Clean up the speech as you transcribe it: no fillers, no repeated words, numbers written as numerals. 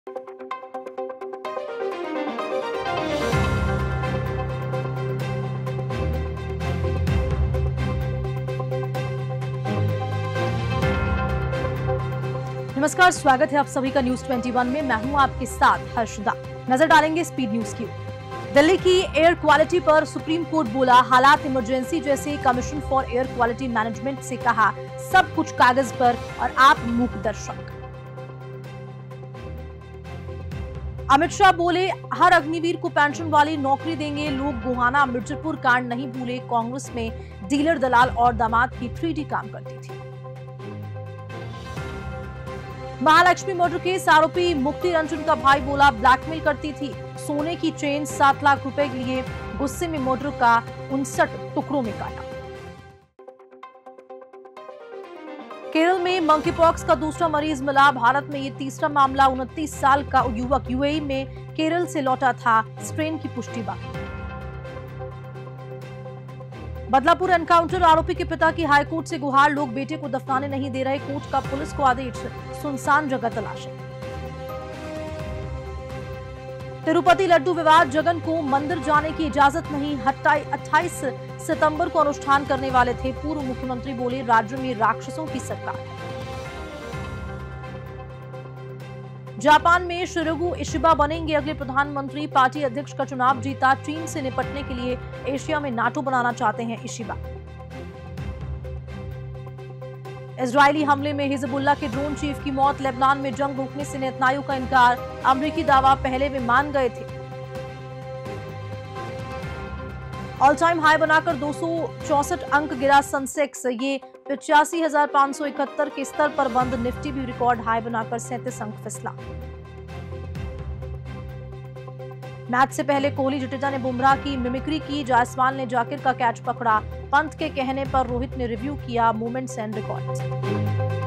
नमस्कार, स्वागत है आप सभी का न्यूज 21 में। मैं हूं आपके साथ हर्षदा। नजर डालेंगे स्पीड न्यूज की। दिल्ली की एयर क्वालिटी पर सुप्रीम कोर्ट बोला हालात इमरजेंसी जैसे। Commission for air quality management से कहा सब कुछ कागज पर और आप मूक दर्शक। अमित शाह बोले हर अग्निवीर को पेंशन वाली नौकरी देंगे। लोग गोहाना मिर्जापुर कांड नहीं भूले। कांग्रेस में डीलर दलाल और दामाद की 3D काम करती थी। महालक्ष्मी मर्डर केस आरोपी मुक्ति रंजन का भाई बोला ब्लैकमेल करती थी। सोने की चेन 7 लाख रुपए के लिए गुस्से में मर्डर का 59 टुकड़ों में काटा। केरल में मंकी पॉक्स का दूसरा मरीज मिला। भारत में ये तीसरा मामला। 29 साल का युवक यूएई में केरल से लौटा था। स्ट्रेन की पुष्टि बाकी। बदलापुर एनकाउंटर आरोपी के पिता की हाईकोर्ट से गुहार। लोग बेटे को दफनाने नहीं दे रहे। कोर्ट का पुलिस को आदेश, सुनसान जगह तलाशें। तिरुपति लड्डू विवाद, जगन को मंदिर जाने की इजाजत नहीं। 28 सितंबर को अनुष्ठान करने वाले थे। पूर्व मुख्यमंत्री बोले राज्य में राक्षसों की सरकार है। जापान में शिरोगु इशिबा बनेंगे अगले प्रधानमंत्री। पार्टी अध्यक्ष का चुनाव जीता। चीन से निपटने के लिए एशिया में नाटो बनाना चाहते हैं इशिबा। इजरायली हमले में हिजबुल्लाह के ड्रोन चीफ की मौत। लेबनान में जंग रोकने से नेतन्याहू का इनकार। अमेरिकी दावा पहले वे मान गए थे। ऑल टाइम हाई बनाकर 264 अंक गिरा सेंसेक्स। ये 85,571 के स्तर पर बंद। निफ्टी भी रिकॉर्ड हाई बनाकर 37 अंक फिसला। मैच से पहले कोहली जडेजा ने बुमराह की मिमिक्री की। जायसवाल ने जाकिर का कैच पकड़ा। पंत के कहने पर रोहित ने रिव्यू किया मोमेंट्स एंड रिकॉर्ड्स।